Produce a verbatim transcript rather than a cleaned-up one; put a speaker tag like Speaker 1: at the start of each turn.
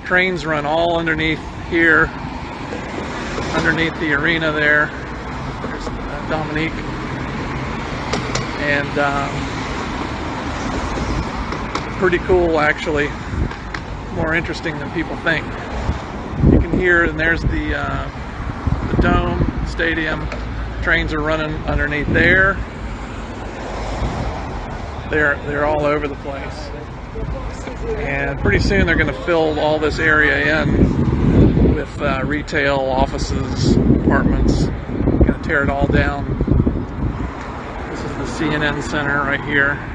Speaker 1: Trains run all underneath here, underneath the arena there. There's uh, Dominique. And um, pretty cool, actually. More interesting than people think. You can hear, and there's the, uh, the dome, stadium. Trains are running underneath there. They're, they're all over the place. And pretty soon they're going to fill all this area in with uh, retail, offices, apartments. Going to tear it all down. This is the C N N Center right here.